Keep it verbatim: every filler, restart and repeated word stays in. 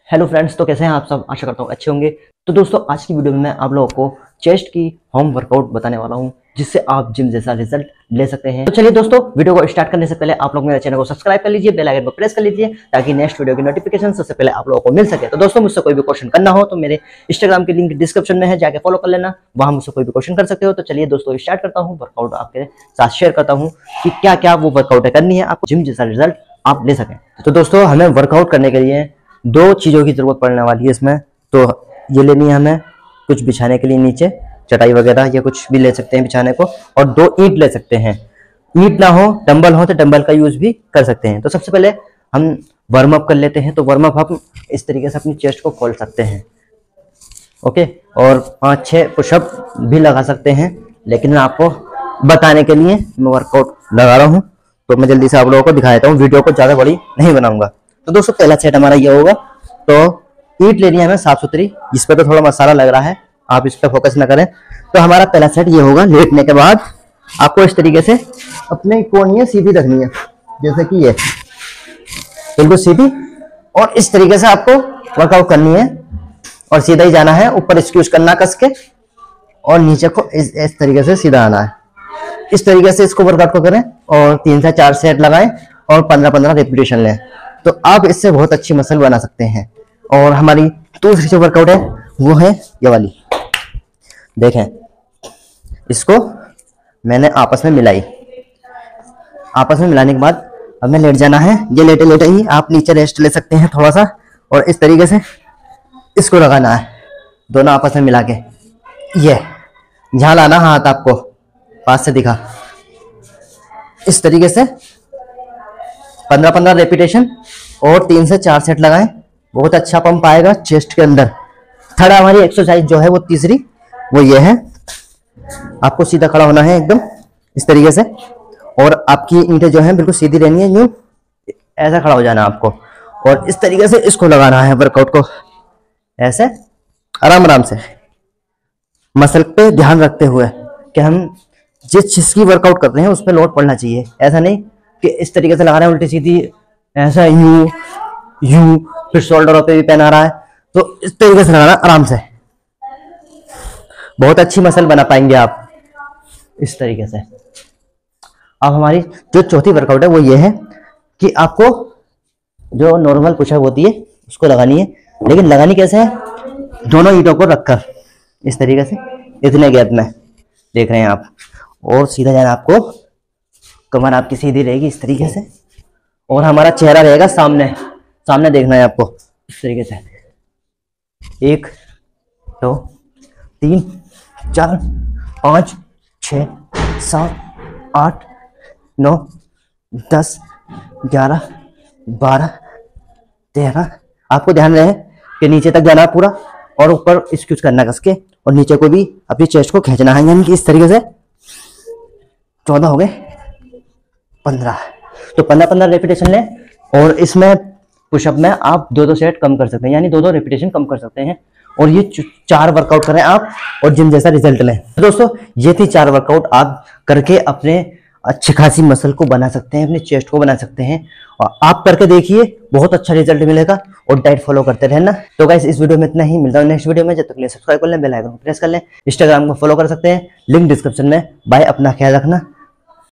Hello friends, तो कैसे हैं आप सब। आशा करता हूँ अच्छे होंगे। तो दोस्तों, आज की वीडियो में मैं आप लोगों को चेस्ट की होम वर्कआउट बताने वाला हूँ, जिससे आप जिम जैसा रिजल्ट ले सकते हैं। तो चलिए दोस्तों, वीडियो को स्टार्ट करने से पहले आप लोग मेरे चैनल को सब्सक्राइब कर लीजिए, बेल आइकन को प्रेस कर लीजिए, ताकि नेक्स्ट वीडियो की नोटिफिकेशन सबसे पहले आप लोगों को मिल सके। तो दोस्तों, मुझसे कोई भी क्वेश्चन करना हो तो मेरे इंस्टाग्राम की लिंक डिस्क्रिप्शन में है, जाके फॉलो कर लेना, वहां मुझसे कोई भी क्वेश्चन कर सकते हो। तो चलिए दोस्तों, स्टार्ट करता हूँ। वर्कआउट आपके साथ शेयर करता हूँ कि क्या क्या वो वर्कआउट करनी है, आपको जिम जैसा रिजल्ट आप ले सकें। तो दोस्तों, हमें वर्कआउट करने के लिए दो चीजों की जरूरत पड़ने वाली है इसमें। तो ये लेनी है हमें कुछ बिछाने के लिए, नीचे चटाई वगैरह या कुछ भी ले सकते हैं बिछाने को, और दो ईंट ले सकते हैं। ईंट ना हो, डंबल हो तो डंबल का यूज भी कर सकते हैं। तो सबसे पहले हम वार्म अप कर लेते हैं। तो वार्म अप हम इस तरीके से अपनी चेस्ट को खोल सकते हैं, ओके। और पाँच छः पुशअप भी लगा सकते हैं, लेकिन मैं आपको बताने के लिए मैं वर्कआउट लगा रहा हूँ, तो मैं जल्दी से आप लोगों को दिखा देता हूँ, वीडियो को ज़्यादा बड़ी नहीं बनाऊंगा। तो दोस्तों, पहला सेट हमारा ये होगा। तो ईंट लेनी है हमें साफ सुथरी, जिस पे तो थोड़ा मसाला लग रहा है, आप इस पे फोकस ना करें। तो हमारा पहला सेट ये होगा। लेटने के बाद आपको इस तरीके से अपने कोहनी सीधी रखनी है, जैसे कि ये बिल्कुल सीधी, और इस तरीके से आपको वर्कआउट करनी है, और सीधा ही जाना है। ऊपर स्क्यूज करना कस के, और नीचे को इस, इस तरीके से सीधा आना है। इस तरीके से इसको वर्कआउट को करें, और तीन से चार सेट लगाएं, और पंद्रह पंद्रह रेपिटेशन लें। तो आप इससे बहुत अच्छी मसल बना सकते हैं। और हमारी दूसरी जो वर्कआउट है वो है ये वाली। देखें, इसको मैंने आपस में मिलाई। आपस में मिलाने के बाद अब मैं लेट जाना है। ये लेटे लेटे ही आप नीचे रेस्ट ले सकते हैं थोड़ा सा, और इस तरीके से इसको लगाना है, दोनों आपस में मिला के। ये यहाँ लाना हाथ, आपको पास से दिखा, इस तरीके से पंद्रह पंद्रह रेपिटेशन और तीन से चार सेट लगाएं। बहुत अच्छा पंप आएगा चेस्ट के अंदर। थर्ड हमारी एक्सरसाइज जो है वो तीसरी, वो ये है। आपको सीधा खड़ा होना है एकदम इस तरीके से, और आपकी ईंटें जो हैं बिल्कुल सीधी रहनी है, यूं ऐसा खड़ा हो जाना आपको, और इस तरीके से इसको लगाना है वर्कआउट को, ऐसे आराम आराम से, मसल पे ध्यान रखते हुए कि हम जिस चीज की वर्कआउट कर रहे हैं उस पर लोड पड़ना चाहिए। ऐसा नहीं कि इस तरीके से लगा रहे हैं उल्टी सीधी, ऐसा यू यू फिर शोल्डरों पे भी पेन आ रहा है। तो इस तरीके से लगाना आराम से, बहुत अच्छी मसल बना पाएंगे आप इस तरीके से। अब हमारी जो चौथी वर्कआउट है वो ये है कि आपको जो नॉर्मल पुशअप होती है उसको लगानी है, लेकिन लगानी कैसे है, दोनों ईंटों को रखकर इस तरीके से, इतने गैप में देख रहे हैं आप, और सीधा जाना आपको, कमर आपकी सीधी रहेगी इस तरीके से, और हमारा चेहरा रहेगा सामने, सामने देखना है आपको इस तरीके से। एक दो तीन चार पाँच छः सात आठ नौ दस ग्यारह बारह तेरह। आपको ध्यान रहे कि नीचे तक जाना है पूरा, और ऊपर स्क्यूज करना कस के, और नीचे को भी अपनी चेस्ट को खींचना है, यानी कि इस तरीके से। चौदह हो गए, पंद्रह। तो पंद्रह पंद्रह रेपिटेशन लें, और इसमें पुशअप में आप दो दो सेट कम कर सकते हैं, यानी दो दो रेपिटेशन कम कर सकते हैं, और ये चार वर्कआउट करें आप, और जिम जैसा रिजल्ट लें। तो दोस्तों, ये थी चार वर्कआउट, आप करके अपने अच्छी खासी मसल को बना सकते हैं, अपने चेस्ट को बना सकते हैं, और आप करके देखिए, बहुत अच्छा रिजल्ट मिलेगा। और डाइट फॉलो करते रहना। तो गाइस, इस वीडियो में इतना ही, मिलता हूं नेक्स्ट वीडियो में। जब तक के लिए सब्सक्राइब कर लें, बेल आइकन को प्रेस कर लें, इंस्टाग्राम को फॉलो कर सकते हैं, लिंक डिस्क्रिप्शन में। बाय, अपना ख्याल रखना।